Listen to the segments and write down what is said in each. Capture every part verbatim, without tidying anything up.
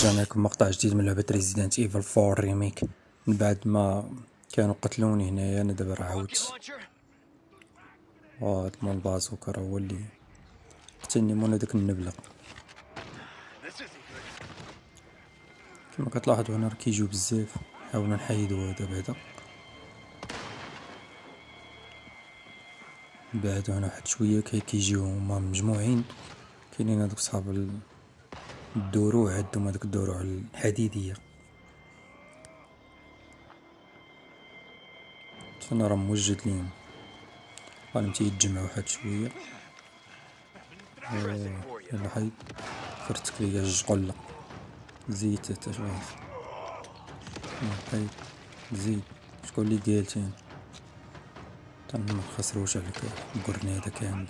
رجعنا لكم مقطع جديد من لعبة ريزيدنت ايفل فور ريميك. من بعد ما كانوا قتلوني هنايا انا دابا راه عاودت. وهاد مول بازوكا راه هو اللي قتلني مون هداك النبلة. كما كتلاحظوا هنا راه كيجيو بزاف، حاولنا نحيدو هدا بعدا. من بعد هنا واحد شوية كي كيجيو هما مجموعين. كاينين هادوك صحاب الدروع، عندهم هادوك الدروع الحديدية. انا راه موجد ليهم، غادي تيتجمعوا واحد شويه. يلا حيد فرتك ليا جوج قله زيت حتى شويه. حيد زيد شكون اللي قالتين تما مخسروش عليك الكورنيدا كامل.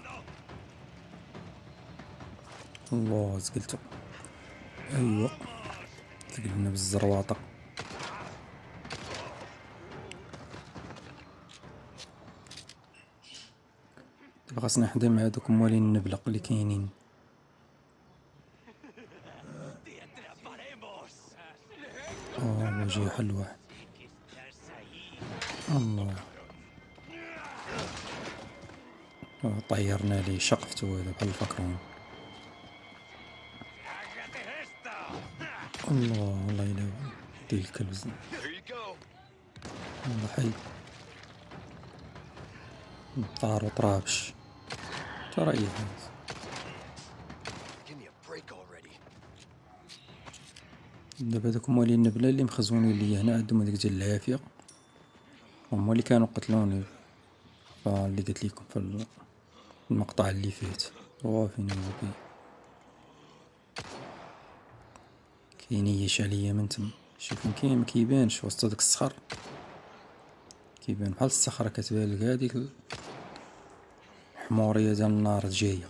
الله زقلتو، ايوا تقلبنا بالزرواطه. دابا خاصنا نحضي مع هادوك موالين النبلة اللي كاينين. اوه جاي حل واحد. الله طيرنا ليه شقفتو هذا بحال الفكرون. الله الله يلا ديال الكلب. الله حي طار وطرابش ترى دابا هادوك موالين النبلة اللي مخزونين ليا هنا عندهم هاديك ديال العافية، هما اللي كانوا قتلوني فاللي قلت لكم في المقطع اللي فات. هو فين هو كاين كينيش عليا من تما. شوف فين كاين مكيبانش وسط داك الصخر، كيبان بحال الصخرة كتبان لك هاديك الحمورية ديال النار جاية.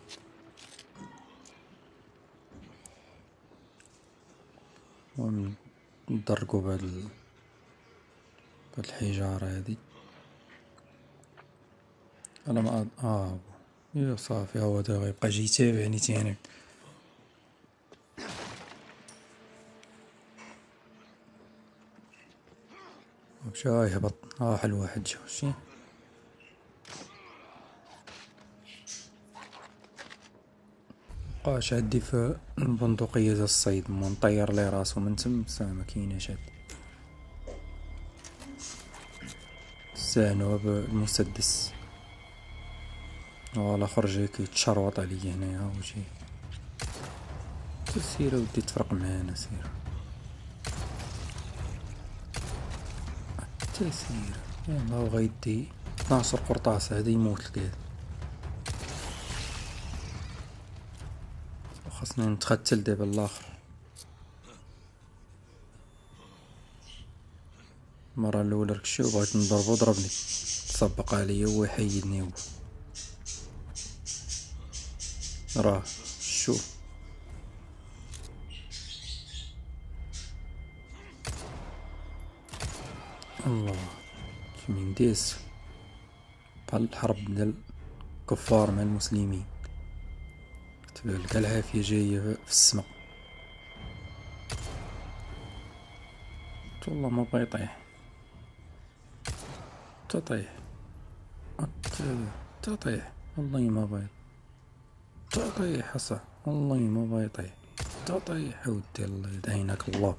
ندرقو بهاد ال... بهاد الحجارة هادي. انا ما أد... اه يا صافي هو دا غيبقى جاي يتابعني تاني. مشى يهبط. اه حل واحد جا شي مبقاش عندي في البندقية ديال الصيد، ما نطير لي راسو من تم سا مكايناش هاد. استعنوا بالمسدس. و الاخر جاي كيتشروط عليا هنايا وجاي. سير اودي تفرق معانا سير حتى سير. يلا هو غيدي ناصر قرطاس هذا يموت الكاد. خاصني نتختل دابا الاخر. المرة الاولى ركشو بغيت نضربو ضربني تسبق عليا هو يحيدني. هو راه شوف الله من ديس بحال الحرب ديال الكفار مع المسلمين. تلقى العافية جاية في السما. والله ما بغا يطيح تطيح تطيح والله ما بغا تطيح حصى والله ما بغا يطيح تطيح ودي الله يدعينك الله.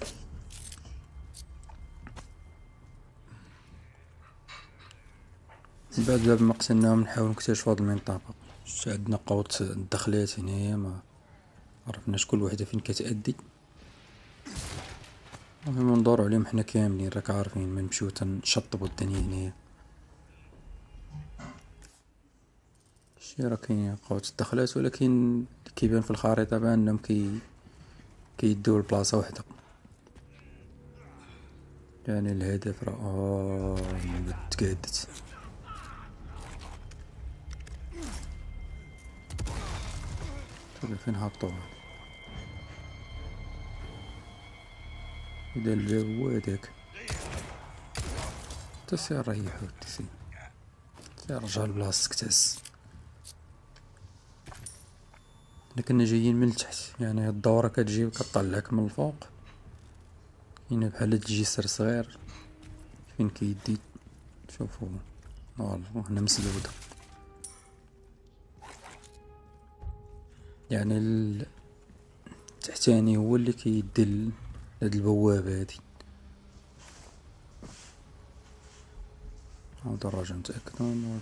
بعد باب ما قتلناهم نحاول نكتشفو هاد المنطقة. عندنا قوت الدخلات هنايا ما عرفناش كل وحدة فين كتأدي. المهم ندورو عليهم حنا كاملين راك عارفين، ما نمشيو تنشطبو الدنيا هنايا. شي راه كاينين قوت الدخلات، ولكن كيبان في الخريطة بانهم كي كيديو لبلاصة وحدة. يعني الهدف راه اه تقادت. طيب فين هبطو؟ إذا الجو هو هداك تسير ريحو تسير سير رجع لبلاصتك تهز. حنا كنا جايين من التحت، يعني هاد الدورة كتجي كطلعك من الفوق، كاينة بحال هاد الجسر صغير فين كيدي. شوفو والله هنا مسدودة، يعني التحتاني هو اللي كيدي لهاد البوابة هادي. هاو دراجة متأكد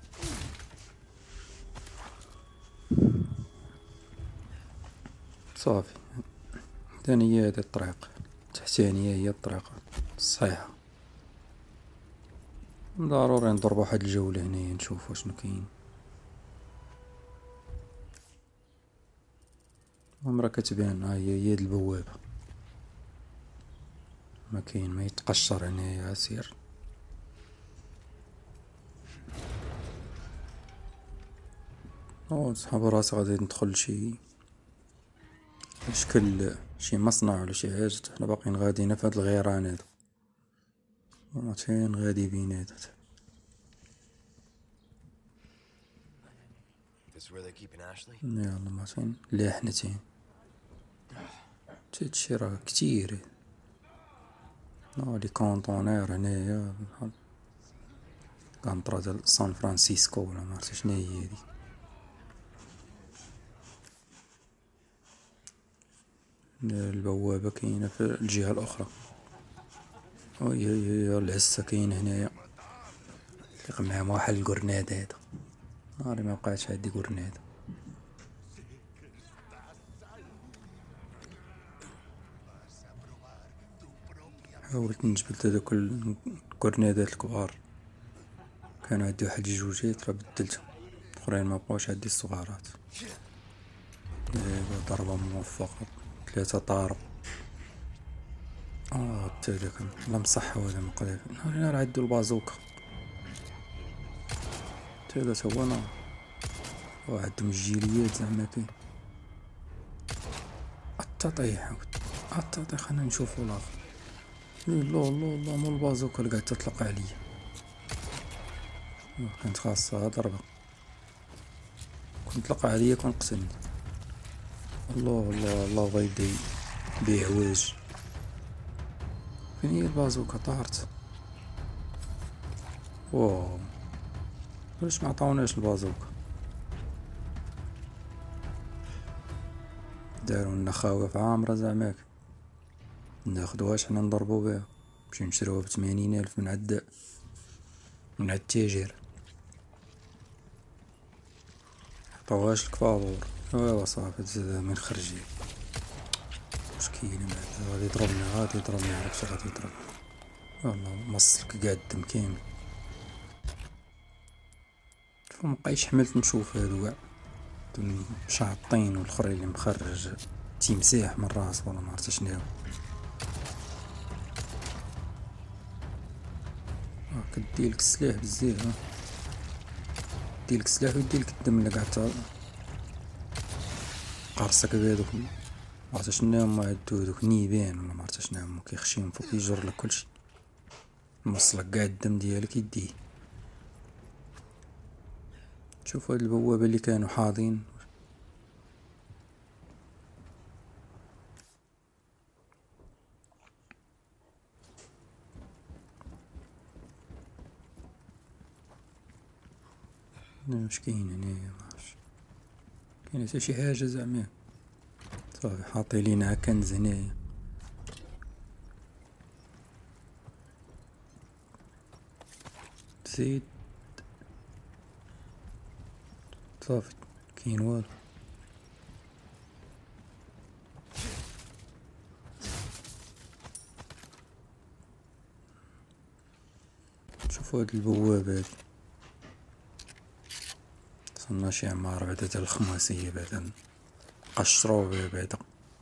صافي. ثاني هي هادي الطريق التحتانية، هي الطريقة الصحيحة. ضروري نضربو واحد الجولة هنايا نشوفو شنو كاين. المهم راه كتبان، ها هي هي هاد البوابة، ما كاين ما يتقشر هنايا. سير او نسحب راسي غادي ندخل لشي شكل شي مصنع ولا شي حاجة. حنا باقيين غاديين في هاد الغيران هادو، فين غادي بينات. يلا ماتين لا حنتين تتشي راه كتير. لي كونطونير هنايا كنطرا ديال سان فرانسيسكو ولا معرفت شنو هي هادي. البوابة كاينة في الجهة الأخرى. وي هي العسة كاين هنايا، تلقى معاهم واحد الكورناد هذا. ناري ما بقاتش عندي كورناد. حاولت نجبد هذوك الكورنادات الكبار، كانوا عندي واحد جوجيت راه بدلتهم، الاخرين ما بقاوش عندي الصغارات. ايوا ضربة موفقة، ثلاثة طاروا. اه تا هداك لا مصحة ولا مقلب. ناري راه عندو البازوكا تا هدا تا هو نار، وعندهم الجيليات زعما كاين. التطيح عاود التطيح. خلينا نشوفو الاخر. لا لا لا مو البازوكا اللي قاعد تطلق عليا، كانت خاصها ضربة. كنت طلق عليا كون قتلني. الله الله الله بغا يبيع عواج. فين هي البازوكا؟ طارت. واو علاش معطاوناش البازوكا؟ دارولنا خوف عامرة زعماك، ناخدوهاش حنا نضربو بيها. نمشيو نشريوها بثمانين الف من عند من عند التاجر، عطاوهاش الكفالور. ايوا صافي تزاد من خرجي. واش كاين من بعد؟ غادي يضربني غادي يضربني عرفتش غادي يضربني. والله مصلك كاع الدم كامل. مبقايش حملت نشوف هادو كاع شاطين، والاخرين اللي مخرج تيمساح من راس ولا معرفت شناهو. اه كديلك السلاح بزاف، ها ديلك السلاح ويديلك الدم اللي قاعد قرصك بهادوك معرفت شناهم. عندو هادوك نيبان ولا معرفت شناهم، كيخشيهم فوق يجر لك كلشي، موصلك قاع الدم ديالك يديه. شوف هاد البوابة اللي كانوا حاضين. واش كاين هنايا؟ معرفتش كاين حتى شي حاجة زعما. صافي حاطي لينا كنز هنايا. زيد صافي كاين والو. شوفوا هاد البوابة هادي، صنع شي عمارة بعدا تاع الخماسية بعدا قشرو بها بعدا.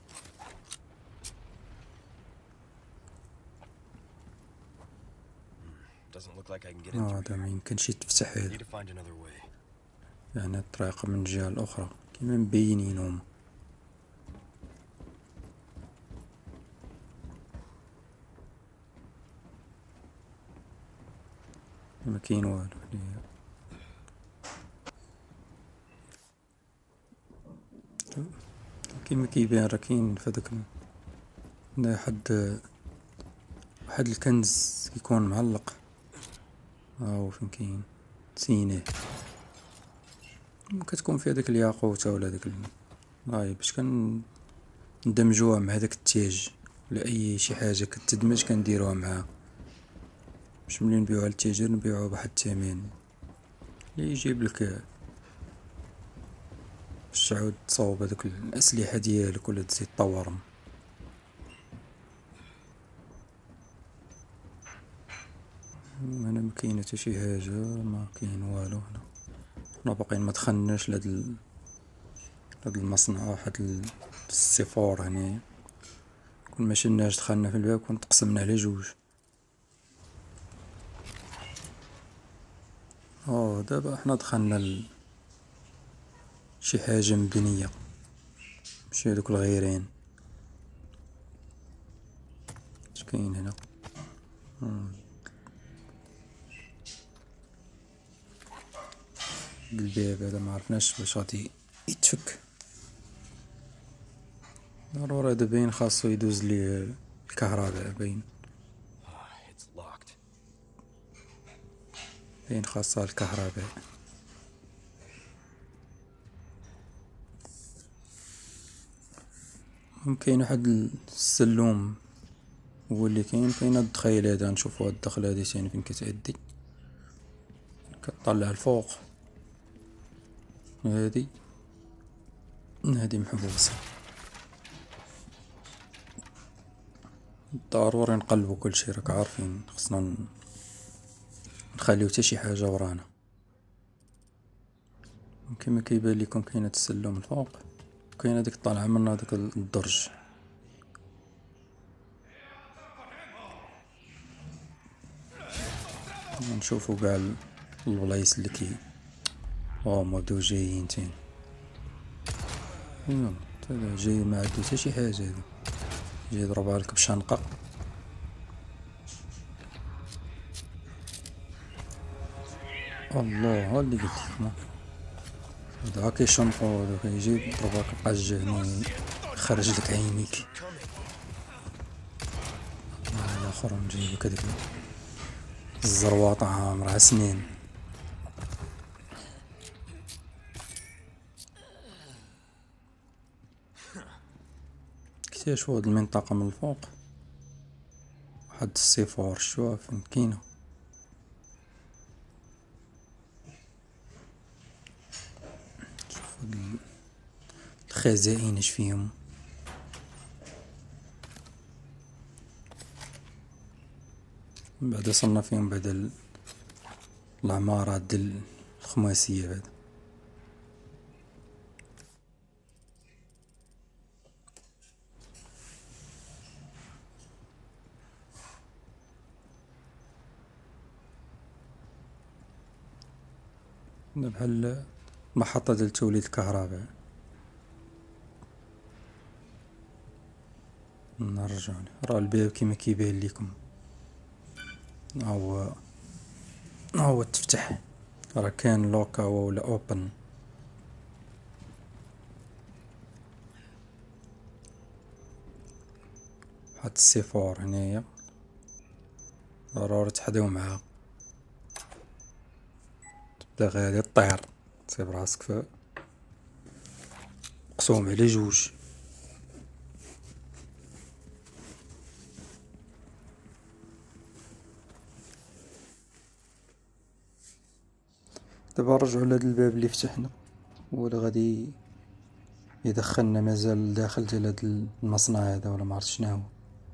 هذا ما يمكنش يتفتح هذا، يعني الطريقة من الجهة الأخرى كيما مبينين هما. ما كاين والو. كيما كيبان راه كاين فهاداك واحد واحد الكنز يكون معلق، هاهو فين كاين نسيناه، كتكون فيه هاديك الياقوتة ولا داك ال... هاي باش كن ندمجوها مع داك التاج ولا اي شي حاجة كتدمج كنديروها معاها، باش ملي نبيعوها للتاجر نبيعوها بواحد الثمن اللي يجيبلك باش تعاود تصاوب هادوك الأسلحة ديالك ولا تزيد طورهم. هنا مكاين حتى شي حاجة، ما كاين والو هنا، حنا باقيين ما دخلناش لهاد ال... هاد المصنع، واحد السيفور هنايا، كون ما شلناش دخلنا في الباب كون تقسمنا على جوج. اوه دابا حنا دخلنا ل شي حاجة مبنية، ماشي هادوك الغيرين. اش كاين هنا؟ مم. الباب هذا ما عرفناش واش غادي يتفك، ضروري هذا باين خاصو يدوز ليه الكهرباء، باين باين خاصها الكهرباء. كاين واحد السلوم هو اللي كاين، كاين هاد الدخيل هذا، نشوفو هاد الدخلة هادي ثاني فين كتأدي، كطلع الفوق، هادي هادي محبوسة. ضروري نقلبو كلشي، راك عارفين خصنا نخليو حتى شي حاجة ورانا. كيما كيبان ليكم كاين هاد السلم الفوق، كاين هاديك طالعة من هاداك الدرج، نشوفو قاع البلايص اللي كي او مبداو جايين تاني. ايوا هذا جاي ما عندو حتى شي حاجة، هذا جاي يضربها لك بشنقة. الله، ها اللي قلت لكم هذا كيشنقو، هذا كيجي يضربك بقجة هنا يخرج لك عينيك. الاخر نجيبك هاديك الزرواطة عامرها سنين. اكتشفوا هاد المنطقة من الفوق، واحد السيفور شوفوها فين كاينة. شوفو هاد الخزائن اش فيهم، بعدا صرنا فيهم بعد العمارات ديال الخماسية بعد. بحال محطة ديال توليد الكهرباء. نرجعو راه الباب كيما كيبان ليكم، هو هو تفتح، راه كان لوكا ولا اوبن. واحد السيفور هنايا ضروري تحداو معاه، تبدا غادي طير، تصيب راسك في مقسوم على جوج. دابا نرجعو لهاد الباب اللي فتحنا، هو اللي غادي يدخلنا مازال داخل ديال هاد المصنع هذا، ولا معرفت شناهو،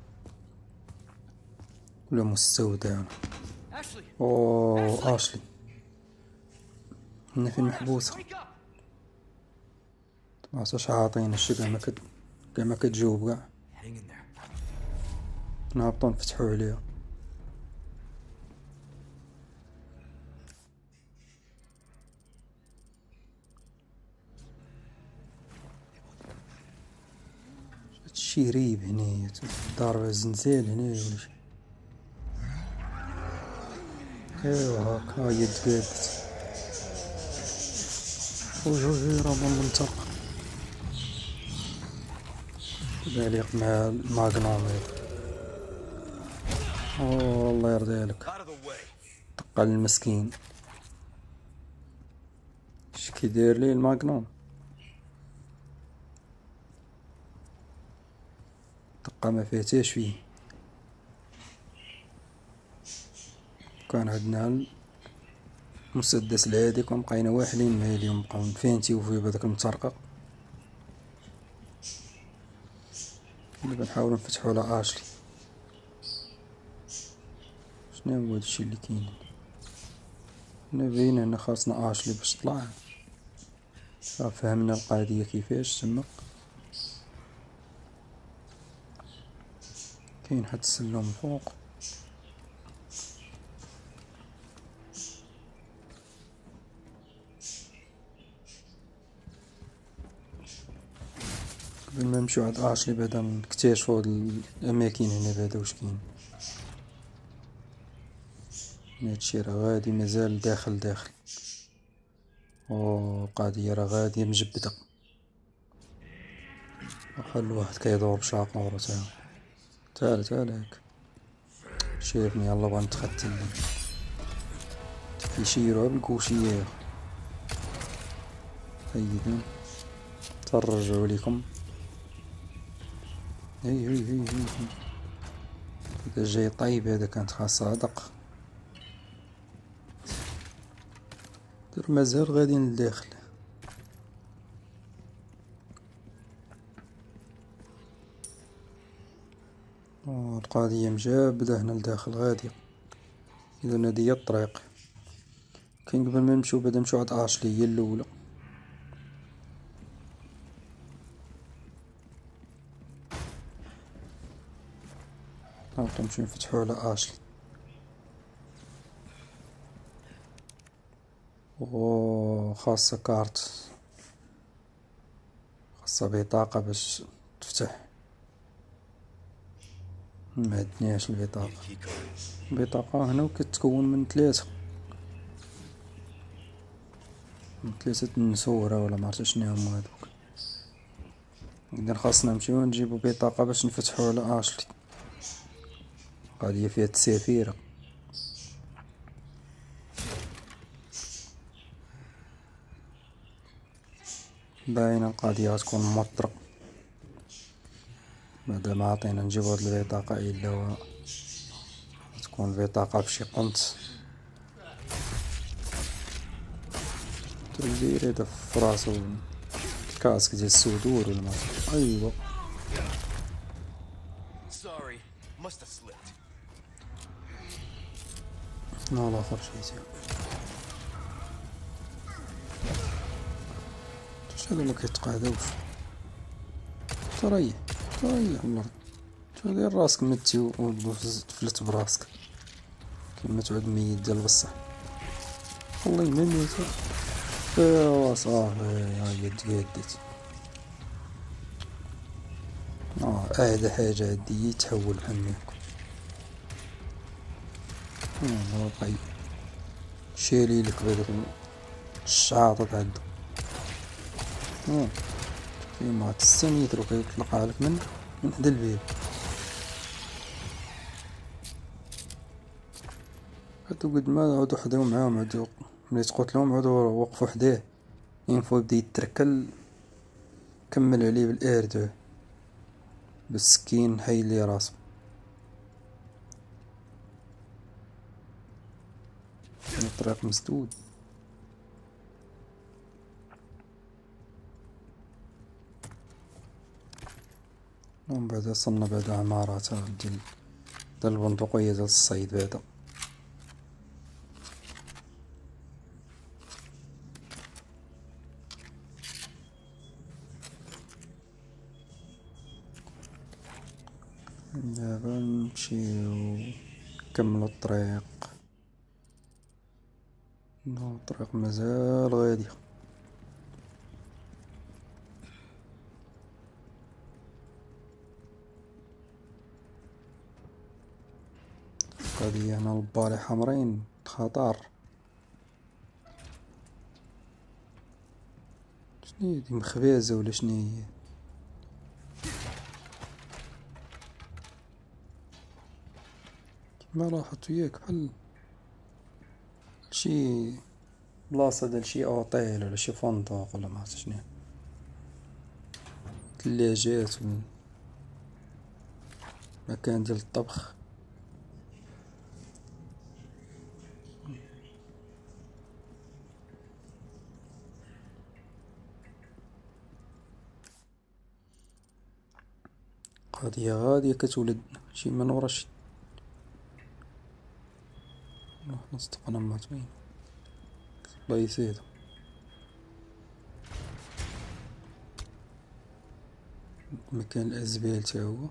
ولا مستودع. اوه اشلي هنا فين محبوسة، معرفتش عاطينا شي، كاع ما كت كاع ما كتجاوب كاع، نهبطو نفتحو عليها. هادشي ريب هنايا، ضاربة زنزال هنايا ولا شي. ايوا هاك ها هي تقادت، وجوجي راه من المنطقة. باليق مع الماغنوم هذا. اوه الله يرضي عليك، دقا المسكين. اش كيدير ليه الماغنوم؟ دقا ما فيه حتى شويه. كان عندنا المسدس العادي كون بقينا واحدين مع اليوم بقاو نفانتيو فيه بهداك المطرقه. دابا نحاولو نفتحو على اشلي. شنو هو هادشي اللي كاين هنا؟ باين هنا خاصنا اشلي باش تطلع. فهمنا القضيه كيفاش تما. كاين حد السلم فوق. قبل ما نمشيو عند اشلي بعدا نكتشفو هاد الاماكن هنا بعدا واش كاين. هادشي راه غادي مازال داخل داخل. او القضيه راه غادي مجبده. واخا الواحد كيدور بشاقورو تا تعال تعال هاك. شايفني يلا بغا نتختل لي كيشيروها بالكوشيه. هيدين ترجعو ليكم. هي هي هي هي هذا جاي طيب. هذا كانت خاصها دق. دير مازال غادي لداخل. القضية مجابدة هنا لداخل غادية. اذا هادي هي الطريق. كاين قبل ما نمشيو بعدا نمشيو عند اشلي هي الاولى. هاكا نمشيو نفتحو على اشلي. او خاصة كارت، خاصة بطاقة باش تفتح. معندناش البطاقة. البطاقة هنا كتكون من ثلاثة من ثلاثة النسورة ولا معرفت شنو هما هادوك. اذا خاصنا نمشيو نجيبو بطاقة باش نفتحو على اشلي. قضية فيها التسافيرة. باينة القضية غتكون موطرة. مادام عطينا نجيبو هاد البطاقة الا و تكون البطاقة بشي قنت. تدير هدا فراسو الكاسك ديال السودور ولا معرفت. ايوا لا الاخر شي زين. واش هادو مكيتقاداوش؟ تريح تريح من الارض. دير راسك متي وتفلت براسك كيما تعود ميت ديال بصح. والله ما ميت. ايوا صافي ها هي تقاديت. اه اعلى حاجة هادي تحول بحال هاكا. والله بقى شاري لك بهداك الشعاطة عندو. ها كيما تستنيترو كيطلقها لك من من حدا الباب. هادو قد ما عودو حداو معاهم عودو ملي تقتلوهم عودو وقفو حداه. ينفو بدا يتركل كمل عليه بالاردو بالسكين حي لي راسو. الطريق مسدود. ومن بعد وصلنا بعد عمارات ديال ديال البندقية ديال الصيد بعدا. دابا نمشيو نكملو الطريق. الطريق مازال غادية. هادي هنا البالي حمرين خطر. شنو هي دي مخبازة ولا شنو هي؟ ما راحت وياك بحال شي بلاصة ديال شي اوطيل ولا شي فندق ولا ما عرفت شنو، ثلاجات مكان ديال الطبخ. قضية غادية كتولد شي من ورا شي. نروح نصدقنا ما تبين الله يسيد. مكان الأزبال تا هو.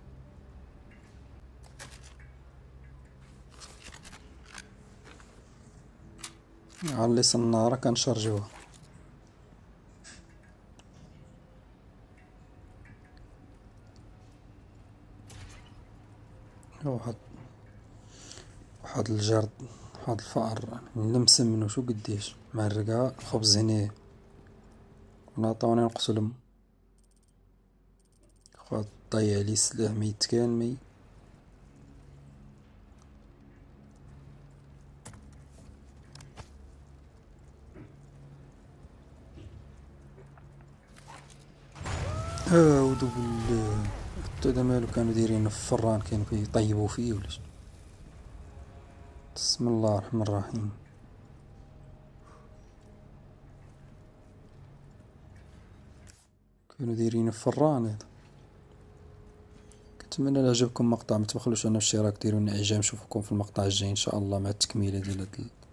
علي النار كنشرجوها. واحد واحد الجرد، واحد الفأر نلمسم منو شو قديش مع الرقا خبز هنا ونعطوني نقتلهم. خاط ضيع لي السلاح ميت كان مي. اعوذ بالله. حتى دا مالو كانوا دايرين في الفران كانوا كيطيبوا فيه ولا شنو. بسم الله الرحمن الرحيم. كانوا دايرين في الفران هذا. كنتمنى الا عجبكم المقطع ما تبخلوش على الاشتراك، ديروا لنا اعجاب، نشوفكم في المقطع الجاي ان شاء الله مع التكميله ديال هاد